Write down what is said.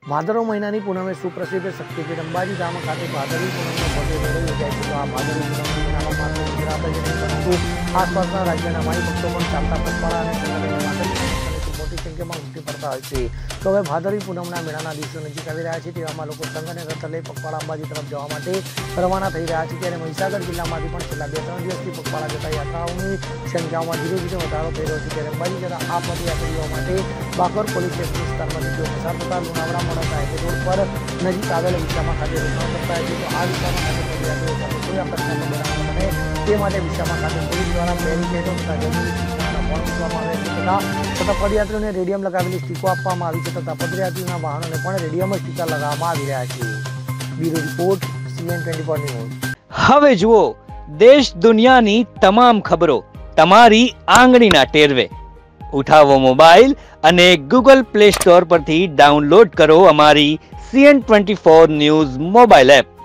ભાદરવ મહિનાની પૂનમે સુપ્રસિદ્ધ શક્તિપીઠ અંબાજી ધામ ખાતે ભાદરવી પૂનમનો ભવ્ય મેળો યોજાય છે. તો આ ભાદરવી પૂનમની પૂનમમાં માત્ર ગુજરાત જ નહીં પરંતુ આસપાસના રાજ્યના માઈ ભક્તો પણ ચાલતા પગપાળા અને સંગઠનની માતાજી મોટી સંખ્યામાં ઉમટી પડતા હોય છે. તો હવે ભાદરવી પૂનમના મેળાના દિવસો નજીક આવી રહ્યા છે. તેવામાં લોકો સંઘ અને રથ લઈ પગપાળા અંબાજી તરફ જવા માટે રવાના થઈ રહ્યા છે. ત્યારે મહીસાગર જિલ્લામાંથી પણ છેલ્લા 2-3 દિવસથી પગપાળા જતા યાત્રાઓની સંખ્યામાં ધીરે ધીરે વધારો થઈ રહ્યો છે. ત્યારે અંબાજી જતા આ પદયાત્રીઓ માટે બાકોર પોલીસ સ્ટેશન વિસ્તારમાંથી તેઓ પસાર થતા લુણાવાડા મોડાસા હાઈવે રોડ પર નજીક આવેલ વિસ્તારમાં ખાતે રોકાણ કરતા હોય છે. તો આ વિસ્તારમાં ખાતે પદયાત્રીઓ સાથે કોઈ અકસ્માત બનાવ બને તે માટે વિસ્તારમાં ખાતે પોલીસ દ્વારા બેરિકેડો તથા જરૂરી સૂચનાના બોર્ડ મૂકવામાં આવ્યા છે. તથા પદયાત્રીઓને રેડિયમ લગાવેલી સ્ટીકો આપવામાં આવી છે. તથા પદયાત્રીઓના વાહનોને પણ રેડિયમ સ્ટીકર લગાવવામાં આવી રહ્યા છે. Bureau report CN24 news. હવે જુઓ દેશ દુનિયાની તમામ ખબરો તમારી આંગળીના ટેરવે. ઉઠાવો મોબાઈલ અને Google Play Store પરથી ડાઉનલોડ કરો અમારી CN24 ન્યૂઝ મોબાઈલ એપ.